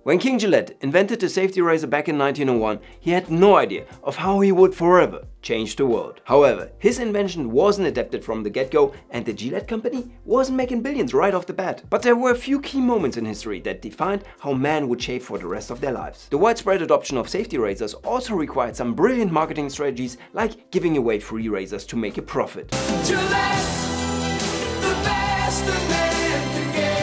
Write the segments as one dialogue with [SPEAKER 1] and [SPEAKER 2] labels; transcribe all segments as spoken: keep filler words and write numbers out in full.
[SPEAKER 1] When King Gillette invented the safety razor back in nineteen oh one, he had no idea of how he would forever change the world. However, his invention wasn't adapted from the get-go and the Gillette company wasn't making billions right off the bat. But there were a few key moments in history that defined how men would shave for the rest of their lives. The widespread adoption of safety razors also required some brilliant marketing strategies like giving away free razors to make a profit. Gillette, the best a man can get.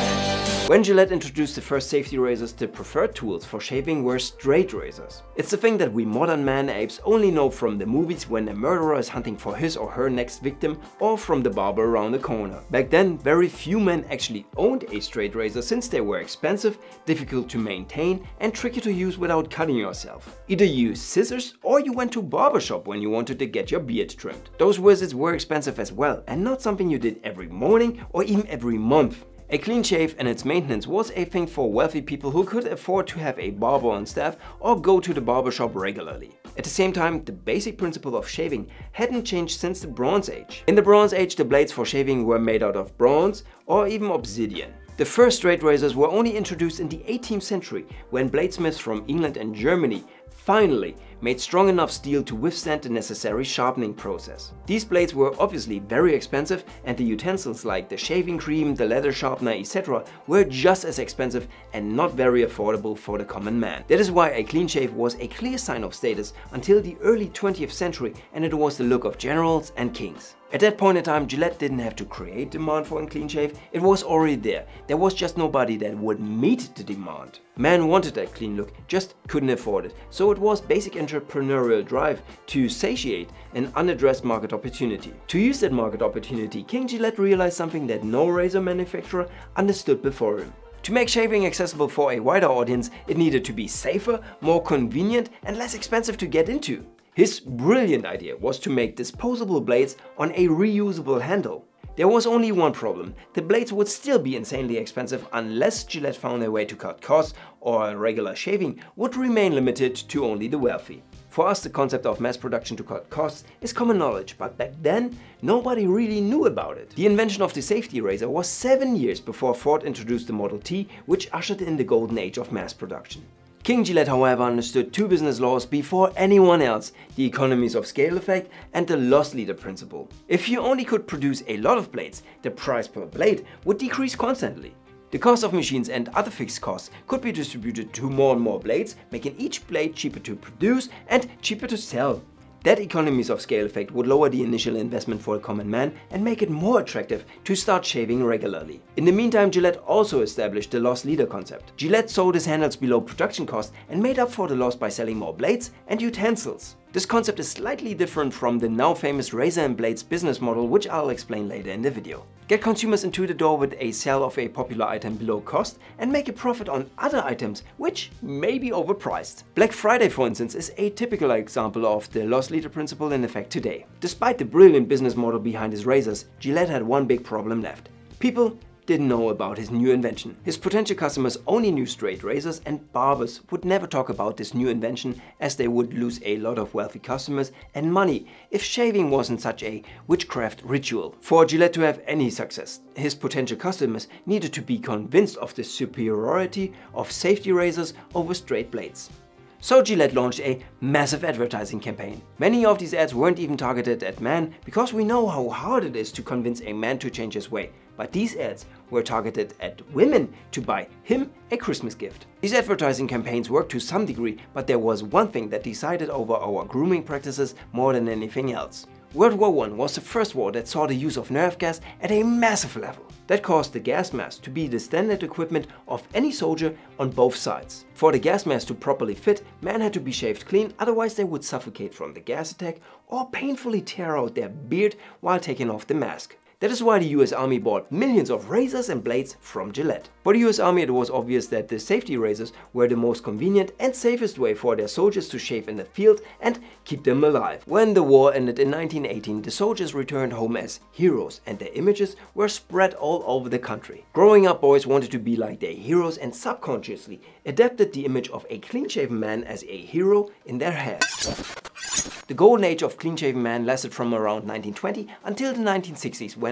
[SPEAKER 1] When Gillette introduced the first safety razors, the preferred tools for shaving were straight razors. It's the thing that we modern man apes only know from the movies when a murderer is hunting for his or her next victim, or from the barber around the corner. Back then, very few men actually owned a straight razor since they were expensive, difficult to maintain and tricky to use without cutting yourself. Either you used scissors or you went to a barbershop when you wanted to get your beard trimmed. Those visits were expensive as well and not something you did every morning or even every month. A clean shave and its maintenance was a thing for wealthy people who could afford to have a barber on staff or go to the barbershop regularly. At the same time, the basic principle of shaving hadn't changed since the Bronze Age. In the Bronze Age, the blades for shaving were made out of bronze or even obsidian. The first straight razors were only introduced in the eighteenth century when bladesmiths from England and Germany finally made strong enough steel to withstand the necessary sharpening process. These blades were obviously very expensive and the utensils like the shaving cream, the leather sharpener, et cetera were just as expensive and not very affordable for the common man. That is why a clean shave was a clear sign of status until the early twentieth century, and it was the look of generals and kings. At that point in time, Gillette didn't have to create demand for a clean shave, it was already there. There was just nobody that would meet the demand. Men wanted that clean look, just couldn't afford it. So it was basic entrepreneurial drive to satiate an unaddressed market opportunity. To use that market opportunity, King Gillette realized something that no razor manufacturer understood before him. To make shaving accessible for a wider audience, it needed to be safer, more convenient and less expensive to get into. His brilliant idea was to make disposable blades on a reusable handle. There was only one problem: the blades would still be insanely expensive unless Gillette found a way to cut costs, or regular shaving would remain limited to only the wealthy. For us, the concept of mass production to cut costs is common knowledge, but back then nobody really knew about it. The invention of the safety razor was seven years before Ford introduced the Model T, which ushered in the golden age of mass production. King Gillette, however, understood two business laws before anyone else: the economies of scale effect and the loss leader principle. If you only could produce a lot of blades, the price per blade would decrease constantly. The cost of machines and other fixed costs could be distributed to more and more blades, making each blade cheaper to produce and cheaper to sell. That economies of scale effect would lower the initial investment for a common man and make it more attractive to start shaving regularly. In the meantime, Gillette also established the loss leader concept. Gillette sold his handles below production cost and made up for the loss by selling more blades and utensils. This concept is slightly different from the now famous razor and blades business model, which I'll explain later in the video. Get consumers into the door with a sale of a popular item below cost and make a profit on other items which may be overpriced. Black Friday, for instance, is a typical example of the loss leader principle in effect today. Despite the brilliant business model behind his razors, Gillette had one big problem left: people didn't know about his new invention. His potential customers only knew straight razors, and barbers would never talk about this new invention as they would lose a lot of wealthy customers and money if shaving wasn't such a witchcraft ritual. For Gillette to have any success, his potential customers needed to be convinced of the superiority of safety razors over straight blades. So Gillette launched a massive advertising campaign. Many of these ads weren't even targeted at men, because we know how hard it is to convince a man to change his way. But these ads were targeted at women to buy him a Christmas gift. These advertising campaigns worked to some degree, but there was one thing that decided over our grooming practices more than anything else. World War One was the first war that saw the use of nerve gas at a massive level. That caused the gas mask to be the standard equipment of any soldier on both sides. For the gas mask to properly fit, men had to be shaved clean, otherwise they would suffocate from the gas attack or painfully tear out their beard while taking off the mask. That is why the U S Army bought millions of razors and blades from Gillette. For the U S Army, it was obvious that the safety razors were the most convenient and safest way for their soldiers to shave in the field and keep them alive. When the war ended in nineteen eighteen, the soldiers returned home as heroes and their images were spread all over the country. Growing up, boys wanted to be like their heroes and subconsciously adapted the image of a clean-shaven man as a hero in their heads. The golden age of clean-shaven men lasted from around nineteen twenty until the nineteen sixties, when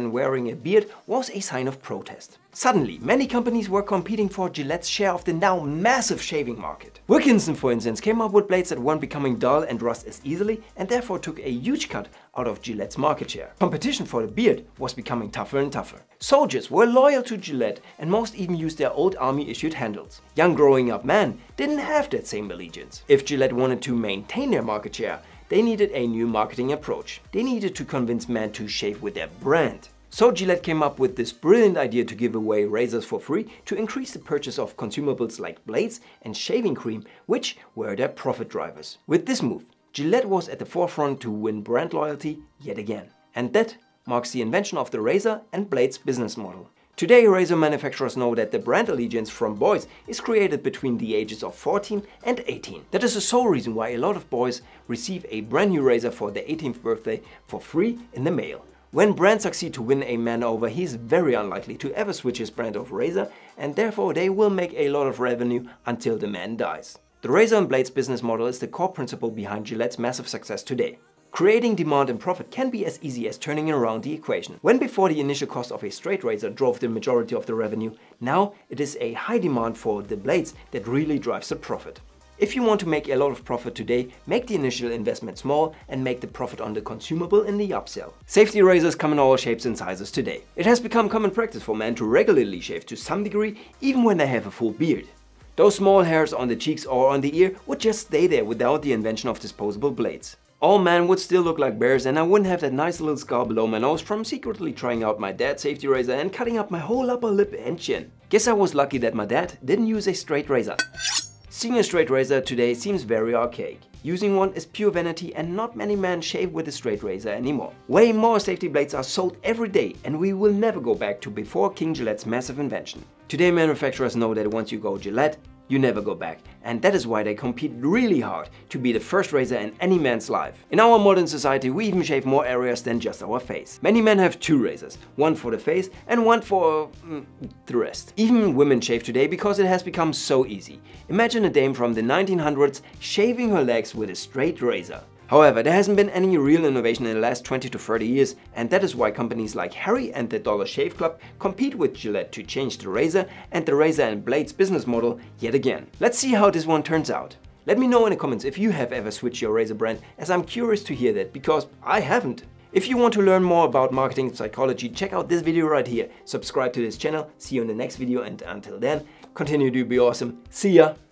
[SPEAKER 1] man wearing a beard was a sign of protest. Suddenly, many companies were competing for Gillette's share of the now massive shaving market. Wilkinson, for instance, came up with blades that weren't becoming dull and rust as easily and therefore took a huge cut out of Gillette's market share. Competition for the beard was becoming tougher and tougher. Soldiers were loyal to Gillette and most even used their old army-issued handles. Young growing up men didn't have that same allegiance. If Gillette wanted to maintain their market share, they needed a new marketing approach. They needed to convince men to shave with their brand. So Gillette came up with this brilliant idea to give away razors for free to increase the purchase of consumables like blades and shaving cream, which were their profit drivers. With this move, Gillette was at the forefront to win brand loyalty yet again. And that marks the invention of the razor and blades business model. Today, razor manufacturers know that the brand allegiance from boys is created between the ages of fourteen and eighteen. That is the sole reason why a lot of boys receive a brand new razor for their eighteenth birthday for free in the mail. When brands succeed to win a man over, he is very unlikely to ever switch his brand of razor, and therefore they will make a lot of revenue until the man dies. The razor and blades business model is the core principle behind Gillette's massive success today. Creating demand and profit can be as easy as turning around the equation. When before the initial cost of a straight razor drove the majority of the revenue, now it is a high demand for the blades that really drives the profit. If you want to make a lot of profit today, make the initial investment small and make the profit on the consumable in the upsell. Safety razors come in all shapes and sizes today. It has become common practice for men to regularly shave to some degree, even when they have a full beard. Those small hairs on the cheeks or on the ear would just stay there without the invention of disposable blades. All men would still look like bears and I wouldn't have that nice little scar below my nose from secretly trying out my dad's safety razor and cutting up my whole upper lip and chin. Guess I was lucky that my dad didn't use a straight razor. Seeing a straight razor today seems very archaic. Using one is pure vanity and not many men shave with a straight razor anymore. Way more safety blades are sold every day and we will never go back to before King Gillette's massive invention. Today manufacturers know that once you go Gillette, you never go back, and that is why they compete really hard to be the first razor in any man's life. In our modern society, we even shave more areas than just our face. Many men have two razors, one for the face and one for mm, the rest. Even women shave today because it has become so easy. Imagine a dame from the nineteen hundreds shaving her legs with a straight razor. However, there hasn't been any real innovation in the last twenty to thirty years, and that is why companies like Harry and the Dollar Shave Club compete with Gillette to change the razor and the razor and blades business model yet again. Let's see how this one turns out. Let me know in the comments if you have ever switched your razor brand, as I'm curious to hear that, because I haven't. If you want to learn more about marketing psychology, check out this video right here. Subscribe to this channel, see you in the next video, and until then, continue to be awesome. See ya!